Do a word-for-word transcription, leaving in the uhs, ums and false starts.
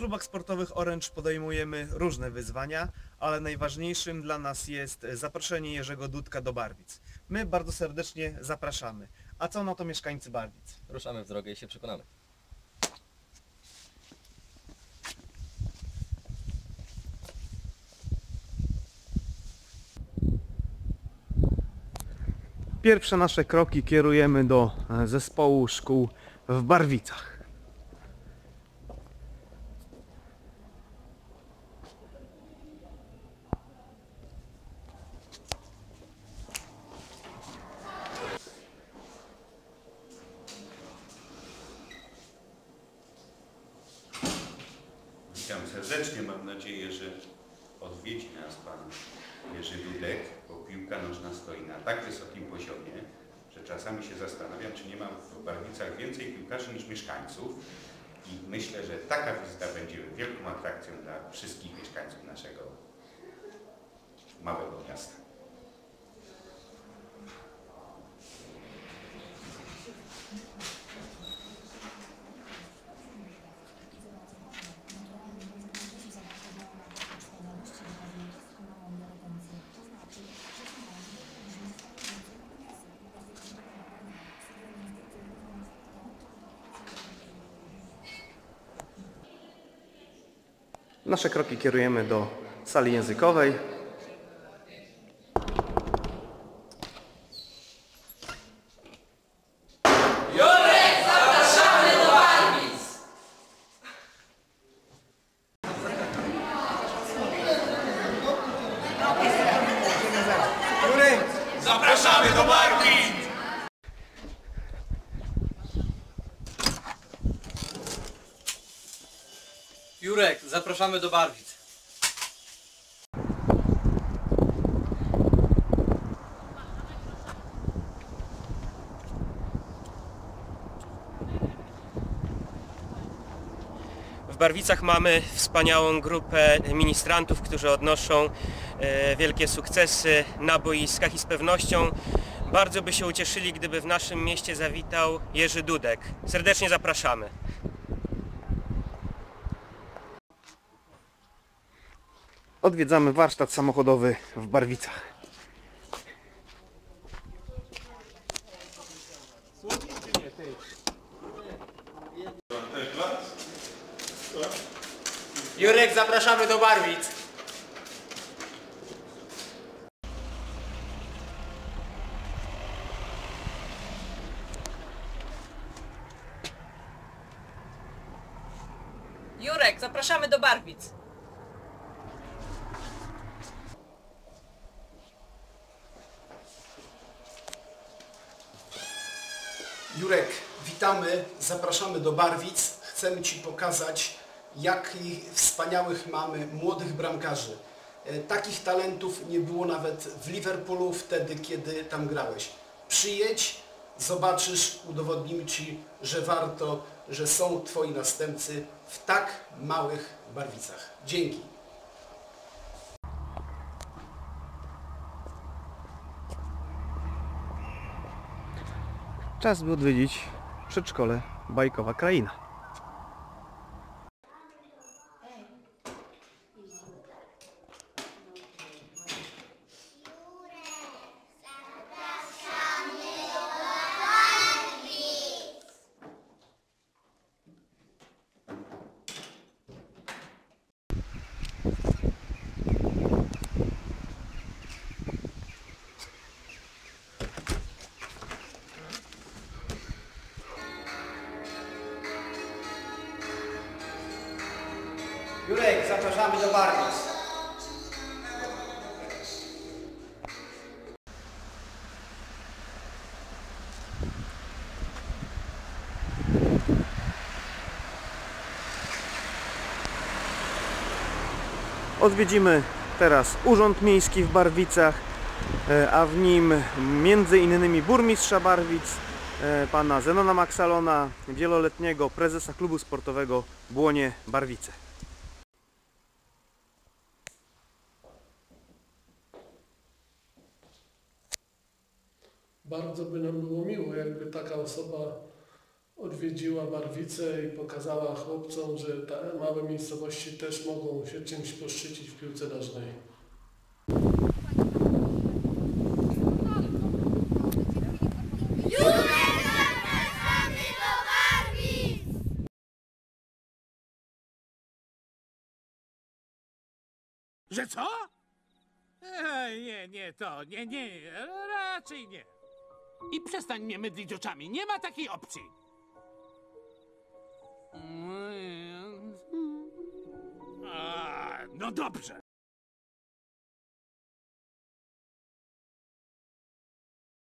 klubach sportowych Orange podejmujemy różne wyzwania, ale najważniejszym dla nas jest zaproszenie Jerzego Dudka do Barwic. My bardzo serdecznie zapraszamy. A co na to mieszkańcy Barwic? Ruszamy w drogę i się przekonamy. Pierwsze nasze kroki kierujemy do zespołu szkół w Barwicach. Witam serdecznie, mam nadzieję, że odwiedzi nas Pan Jerzy Dudek, bo piłka nożna stoi na tak wysokim poziomie, że czasami się zastanawiam, czy nie ma w Barwicach więcej piłkarzy niż mieszkańców i myślę, że taka wizyta będzie wielką atrakcją dla wszystkich mieszkańców naszego małego miasta. Nasze kroki kierujemy do sali językowej. Jurek, zapraszamy do Barwic! Jurek! Zapraszamy do Barwic! Jurek, zapraszamy do Barwic. W Barwicach mamy wspaniałą grupę ministrantów, którzy odnoszą e, wielkie sukcesy na boiskach i z pewnością bardzo by się ucieszyli, gdyby w naszym mieście zawitał Jerzy Dudek. Serdecznie zapraszamy. Odwiedzamy warsztat samochodowy w Barwicach. Jurek, zapraszamy do Barwic! Jurek, zapraszamy do Barwic. Jurek, witamy, zapraszamy do Barwic. Chcemy Ci pokazać, jakich wspaniałych mamy młodych bramkarzy. E, Takich talentów nie było nawet w Liverpoolu wtedy, kiedy tam grałeś. Przyjedź, zobaczysz, udowodnimy Ci, że warto, że są Twoi następcy w tak małych Barwicach. Dzięki. Czas by odwiedzić przedszkole Bajkowa Kraina. Jurek, zapraszamy do Barwic! Odwiedzimy teraz Urząd Miejski w Barwicach, a w nim między innymi burmistrza Barwic, pana Zenona Maksalona, wieloletniego prezesa klubu sportowego Błonie Barwice. Bardzo by nam było miło, jakby taka osoba odwiedziła Barwice i pokazała chłopcom, że te małe miejscowości też mogą się czymś poszczycić w piłce nożnej. Że co? E, nie, nie, to, nie, nie, raczej nie. I przestań mnie mydlić oczami, nie ma takiej opcji. A, no dobrze.